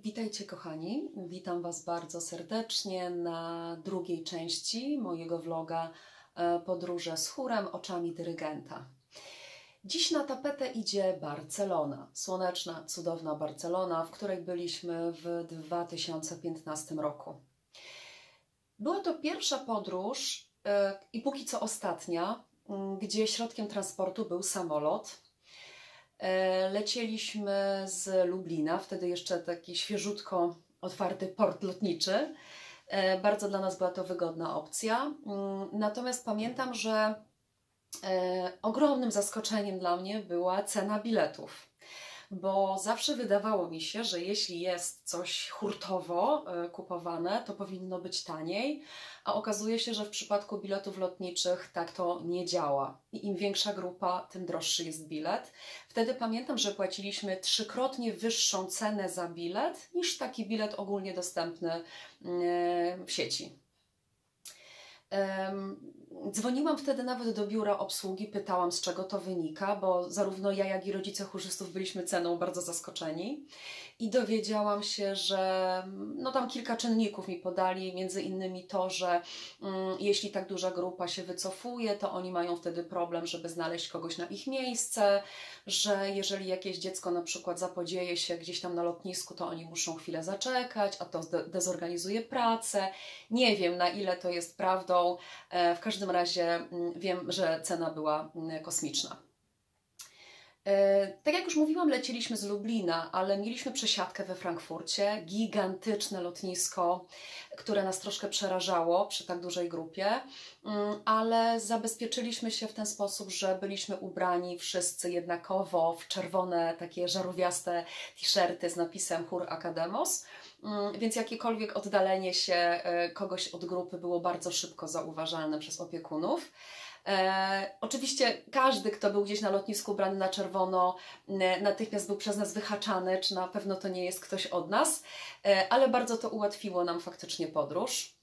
Witajcie kochani, witam Was bardzo serdecznie na drugiej części mojego vloga Podróże z chórem oczami dyrygenta. Dziś na tapetę idzie Barcelona, słoneczna, cudowna Barcelona, w której byliśmy w 2015 roku. Była to pierwsza podróż i póki co ostatnia, gdzie środkiem transportu był samolot. Lecieliśmy z Lublina, wtedy jeszcze taki świeżutko otwarty port lotniczy. Bardzo dla nas była to wygodna opcja. Natomiast pamiętam, że ogromnym zaskoczeniem dla mnie była cena biletów. Bo zawsze wydawało mi się, że jeśli jest coś hurtowo kupowane, to powinno być taniej, a okazuje się, że w przypadku biletów lotniczych tak to nie działa. I im większa grupa, tym droższy jest bilet. Wtedy pamiętam, że płaciliśmy trzykrotnie wyższą cenę za bilet niż taki bilet ogólnie dostępny w sieci. Dzwoniłam wtedy nawet do biura obsługi, pytałam, z czego to wynika, bo zarówno ja, jak i rodzice chórzystów byliśmy ceną bardzo zaskoczeni i dowiedziałam się, że no tam kilka czynników mi podali, między innymi to, że jeśli tak duża grupa się wycofuje, to oni mają wtedy problem, żeby znaleźć kogoś na ich miejsce, że jeżeli jakieś dziecko na przykład zapodzieje się gdzieś tam na lotnisku, to oni muszą chwilę zaczekać, a to dezorganizuje pracę. Nie wiem, na ile to jest prawdą. W każdym razie wiem, że cena była kosmiczna. Tak jak już mówiłam, lecieliśmy z Lublina, ale mieliśmy przesiadkę we Frankfurcie, gigantyczne lotnisko, które nas troszkę przerażało przy tak dużej grupie, ale zabezpieczyliśmy się w ten sposób, że byliśmy ubrani wszyscy jednakowo w czerwone, takie żarówiaste t-shirty z napisem Chór Akademos, więc jakiekolwiek oddalenie się kogoś od grupy było bardzo szybko zauważalne przez opiekunów. Oczywiście każdy, kto był gdzieś na lotnisku ubrany na czerwono, natychmiast był przez nas wyhaczany, czy na pewno to nie jest ktoś od nas, ale bardzo to ułatwiło nam faktycznie podróż.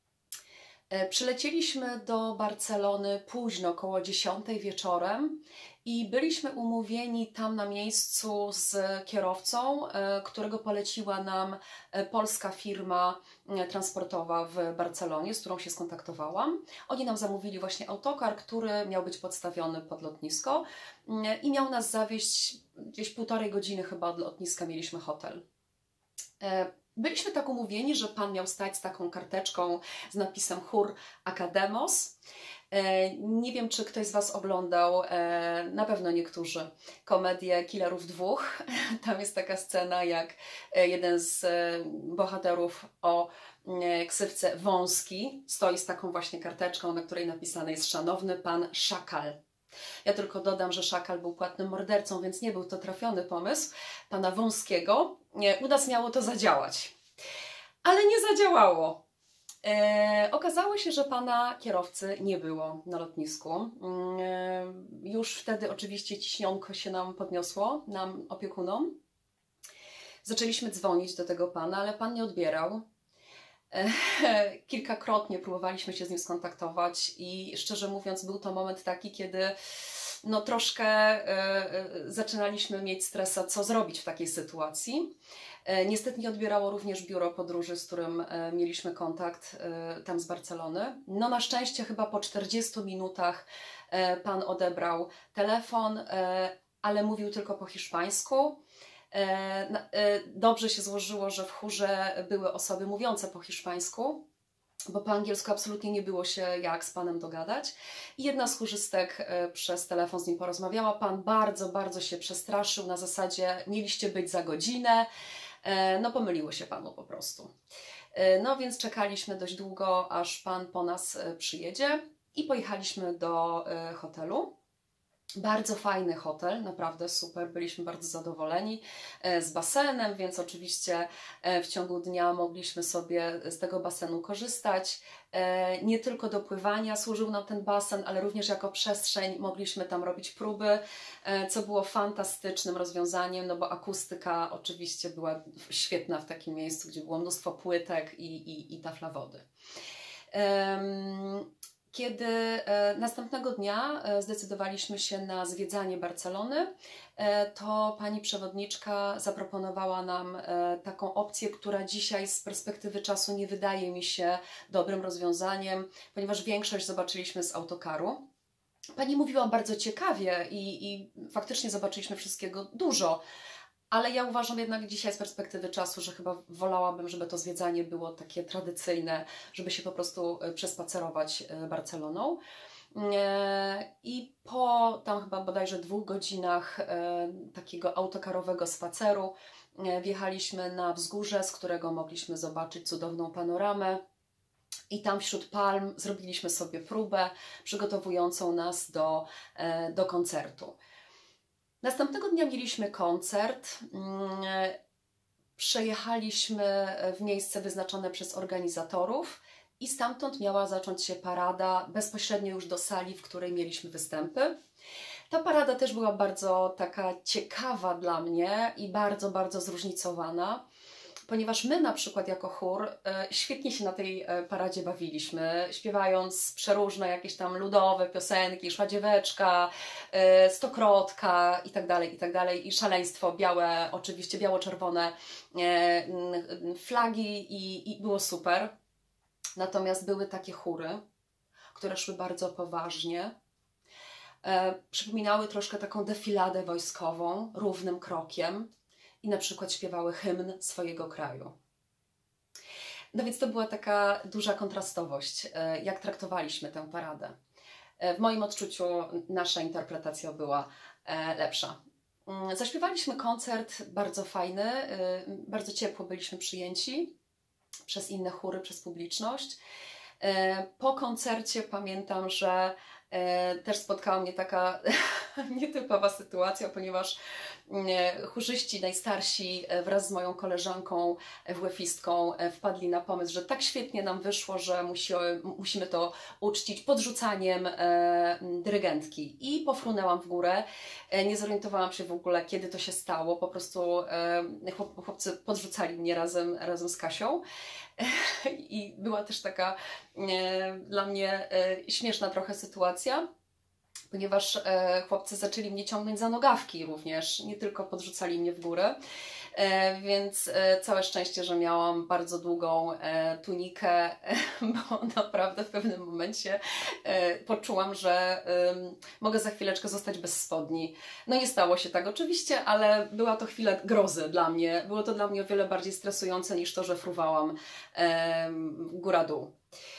Przylecieliśmy do Barcelony późno, około 10 wieczorem i byliśmy umówieni tam na miejscu z kierowcą, którego poleciła nam polska firma transportowa w Barcelonie, z którą się skontaktowałam. Oni nam zamówili właśnie autokar, który miał być podstawiony pod lotnisko i miał nas zawieźć gdzieś 1,5 godziny chyba od lotniska, mieliśmy hotel. Byliśmy tak umówieni, że pan miał stać z taką karteczką z napisem Chór Akademos. Nie wiem, czy ktoś z Was oglądał, na pewno niektórzy, komedię Killerów 2. Tam jest taka scena, jak jeden z bohaterów o ksywce Wąski stoi z taką właśnie karteczką, na której napisane jest Szanowny Pan Szakal. Ja tylko dodam, że Szakal był płatnym mordercą, więc nie był to trafiony pomysł pana Wąskiego. U nas miało to zadziałać, ale nie zadziałało. Okazało się, że pana kierowcy nie było na lotnisku. Już wtedy oczywiście ciśnionko się nam podniosło, nam opiekunom. Zaczęliśmy dzwonić do tego pana, ale pan nie odbierał. Kilkakrotnie próbowaliśmy się z nim skontaktować i szczerze mówiąc był to moment taki, kiedy no troszkę zaczynaliśmy mieć stresa, co zrobić w takiej sytuacji. Niestety nie odbierało również biuro podróży, z którym mieliśmy kontakt tam z Barcelony. No na szczęście chyba po 40 minutach pan odebrał telefon, ale mówił tylko po hiszpańsku. Dobrze się złożyło, że w chórze były osoby mówiące po hiszpańsku, bo po angielsku absolutnie nie było się jak z panem dogadać. I jedna z chórzystek przez telefon z nim porozmawiała. Pan bardzo, bardzo się przestraszył, na zasadzie mieliście być za godzinę. No pomyliło się panu po prostu. No więc czekaliśmy dość długo, aż pan po nas przyjedzie i pojechaliśmy do hotelu. Bardzo fajny hotel, naprawdę super, byliśmy bardzo zadowoleni, z basenem, więc oczywiście w ciągu dnia mogliśmy sobie z tego basenu korzystać. Nie tylko do pływania służył nam ten basen, ale również jako przestrzeń mogliśmy tam robić próby, co było fantastycznym rozwiązaniem, no bo akustyka oczywiście była świetna w takim miejscu, gdzie było mnóstwo płytek i tafla wody. Kiedy następnego dnia zdecydowaliśmy się na zwiedzanie Barcelony, to pani przewodniczka zaproponowała nam taką opcję, która dzisiaj z perspektywy czasu nie wydaje mi się dobrym rozwiązaniem, ponieważ większość zobaczyliśmy z autokaru. Pani mówiła bardzo ciekawie i faktycznie zobaczyliśmy wszystkiego dużo, ale ja uważam jednak dzisiaj z perspektywy czasu, że chyba wolałabym, żeby to zwiedzanie było takie tradycyjne, żeby się po prostu przespacerować Barceloną. I po tam chyba bodajże 2 godzinach takiego autokarowego spaceru wjechaliśmy na wzgórze, z którego mogliśmy zobaczyć cudowną panoramę. I tam wśród palm zrobiliśmy sobie próbę przygotowującą nas do koncertu. Następnego dnia mieliśmy koncert. Przejechaliśmy w miejsce wyznaczone przez organizatorów i stamtąd miała zacząć się parada bezpośrednio już do sali, w której mieliśmy występy. Ta parada też była bardzo taka ciekawa dla mnie i bardzo, bardzo zróżnicowana, ponieważ my na przykład jako chór świetnie się na tej paradzie bawiliśmy, śpiewając przeróżne jakieś tam ludowe piosenki, Szła dzieweczka, Stokrotka i tak dalej, i szaleństwo, białe, oczywiście biało-czerwone flagi i było super. Natomiast były takie chóry, które szły bardzo poważnie, przypominały troszkę taką defiladę wojskową, równym krokiem, i na przykład śpiewały hymn swojego kraju. No więc to była taka duża kontrastowość, jak traktowaliśmy tę paradę. W moim odczuciu nasza interpretacja była lepsza. Zaśpiewaliśmy koncert bardzo fajny, bardzo ciepło byliśmy przyjęci przez inne chóry, przez publiczność. Po koncercie pamiętam, że też spotkała mnie taka nietypowa sytuacja, ponieważ chórzyści najstarsi wraz z moją koleżanką WF-istką wpadli na pomysł, że tak świetnie nam wyszło, że musimy to uczcić podrzucaniem dyrygentki. I pofrunęłam w górę. Nie zorientowałam się w ogóle, kiedy to się stało. Po prostu chłopcy podrzucali mnie razem z Kasią. I była też taka dla mnie śmieszna trochę sytuacja, ponieważ chłopcy zaczęli mnie ciągnąć za nogawki również, nie tylko podrzucali mnie w górę, więc całe szczęście, że miałam bardzo długą tunikę, bo naprawdę w pewnym momencie poczułam, że mogę za chwileczkę zostać bez spodni. No nie stało się tak oczywiście, ale była to chwila grozy dla mnie. Było to dla mnie o wiele bardziej stresujące niż to, że fruwałam góra-dół.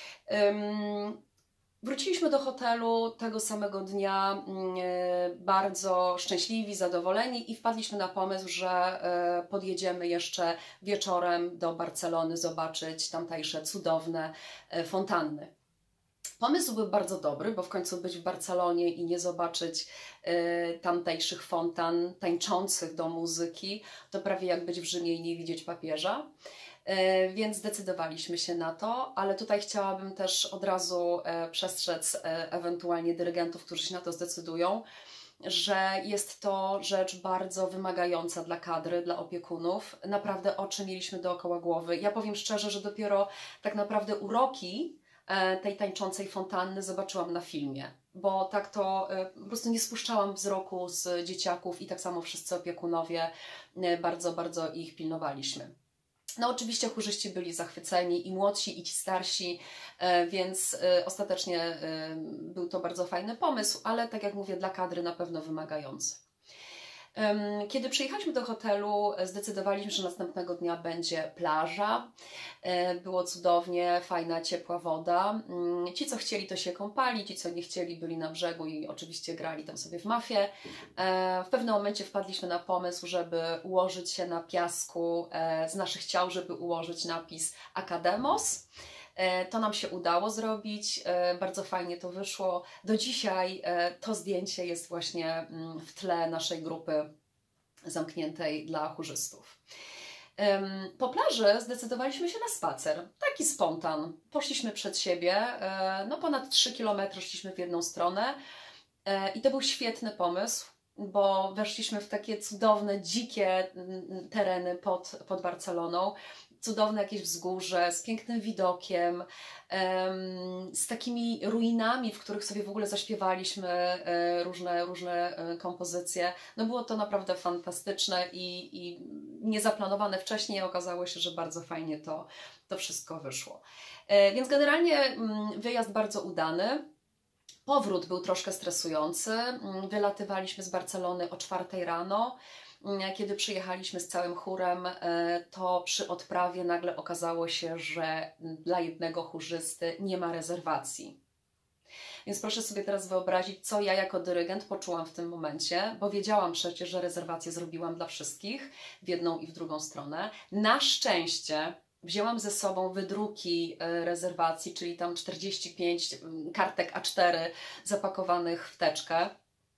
Wróciliśmy do hotelu tego samego dnia bardzo szczęśliwi, zadowoleni i wpadliśmy na pomysł, że podjedziemy jeszcze wieczorem do Barcelony zobaczyć tamtejsze cudowne fontanny. Pomysł był bardzo dobry, bo w końcu być w Barcelonie i nie zobaczyć tamtejszych fontan tańczących do muzyki, to prawie jak być w Rzymie i nie widzieć papieża. Więc zdecydowaliśmy się na to, ale tutaj chciałabym też od razu przestrzec ewentualnie dyrygentów, którzy się na to zdecydują, że jest to rzecz bardzo wymagająca dla kadry, dla opiekunów. Naprawdę oczy mieliśmy dookoła głowy. Ja powiem szczerze, że dopiero tak naprawdę uroki tej tańczącej fontanny zobaczyłam na filmie, bo tak to po prostu nie spuszczałam wzroku z dzieciaków i tak samo wszyscy opiekunowie bardzo, bardzo ich pilnowaliśmy. No oczywiście chórzyści byli zachwyceni, i młodsi, i ci starsi, więc ostatecznie był to bardzo fajny pomysł, ale tak jak mówię, dla kadry na pewno wymagający. Kiedy przyjechaliśmy do hotelu, zdecydowaliśmy, że następnego dnia będzie plaża. Było cudownie, fajna, ciepła woda. Ci, co chcieli, to się kąpali, ci, co nie chcieli, byli na brzegu i oczywiście grali tam sobie w mafię. W pewnym momencie wpadliśmy na pomysł, żeby ułożyć się na piasku z naszych ciał, żeby ułożyć napis Academos. To nam się udało zrobić, bardzo fajnie to wyszło. Do dzisiaj to zdjęcie jest właśnie w tle naszej grupy zamkniętej dla chórzystów. Po plaży zdecydowaliśmy się na spacer, taki spontan. Poszliśmy przed siebie, no ponad 3 km szliśmy w jedną stronę i to był świetny pomysł. bo weszliśmy w takie cudowne, dzikie tereny pod Barceloną. Cudowne jakieś wzgórze, z pięknym widokiem, z takimi ruinami, w których sobie w ogóle zaśpiewaliśmy różne kompozycje. No było to naprawdę fantastyczne i niezaplanowane wcześniej. Okazało się, że bardzo fajnie to wszystko wyszło. Więc generalnie wyjazd bardzo udany. Powrót był troszkę stresujący. Wylatywaliśmy z Barcelony o 4 rano. Kiedy przyjechaliśmy z całym chórem, to przy odprawie nagle okazało się, że dla jednego chórzysty nie ma rezerwacji. Więc proszę sobie teraz wyobrazić, co ja jako dyrygent poczułam w tym momencie, bo wiedziałam przecież, że rezerwację zrobiłam dla wszystkich, w jedną i w drugą stronę. Na szczęście wzięłam ze sobą wydruki rezerwacji, czyli tam 45 kartek A4 zapakowanych w teczkę.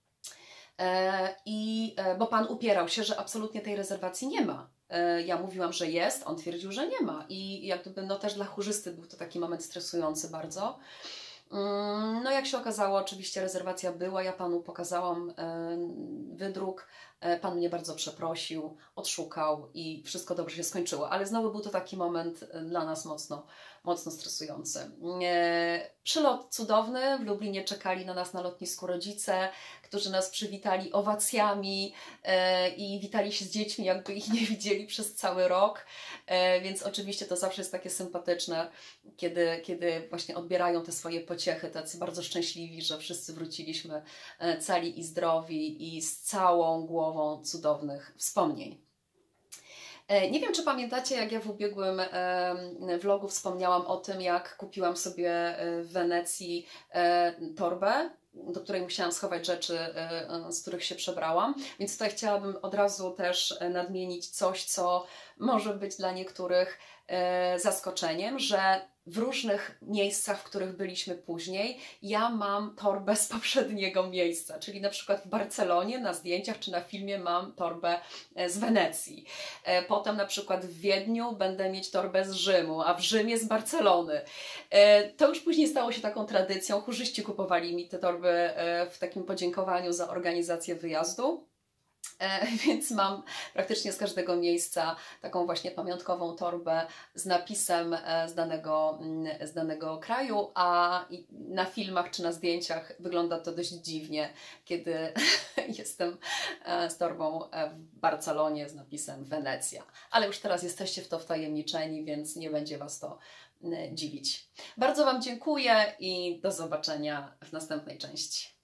Bo pan upierał się, że absolutnie tej rezerwacji nie ma. Ja mówiłam, że jest, on twierdził, że nie ma. I jak gdyby, no też dla chórzysty był to taki moment stresujący bardzo. No jak się okazało, oczywiście rezerwacja była, ja panu pokazałam wydruk, pan mnie bardzo przeprosił, odszukał i wszystko dobrze się skończyło, ale znowu był to taki moment dla nas mocno stresujący. Przylot cudowny, w Lublinie czekali na nas na lotnisku rodzice, którzy nas przywitali owacjami i witali się z dziećmi, jakby ich nie widzieli przez cały rok, więc oczywiście to zawsze jest takie sympatyczne, kiedy właśnie odbierają te swoje pociechy, tacy bardzo szczęśliwi, że wszyscy wróciliśmy cali i zdrowi i z całą głową cudownych wspomnień. Nie wiem, czy pamiętacie, jak ja w ubiegłym vlogu wspomniałam o tym, jak kupiłam sobie w Wenecji torbę, do której musiałam schować rzeczy, z których się przebrałam. Więc tutaj chciałabym od razu też nadmienić coś, co może być dla niektórych zaskoczeniem, że w różnych miejscach, w których byliśmy później, ja mam torbę z poprzedniego miejsca, czyli na przykład w Barcelonie na zdjęciach czy na filmie mam torbę z Wenecji. Potem na przykład w Wiedniu będę mieć torbę z Rzymu, a w Rzymie z Barcelony. To już później stało się taką tradycją. Chórzyści kupowali mi te torby w takim podziękowaniu za organizację wyjazdu. Więc mam praktycznie z każdego miejsca taką właśnie pamiątkową torbę z napisem z danego kraju, a na filmach czy na zdjęciach wygląda to dość dziwnie, kiedy jestem z torbą w Barcelonie z napisem Wenecja. Ale już teraz jesteście w to wtajemniczeni, więc nie będzie Was to dziwić. Bardzo Wam dziękuję i do zobaczenia w następnej części.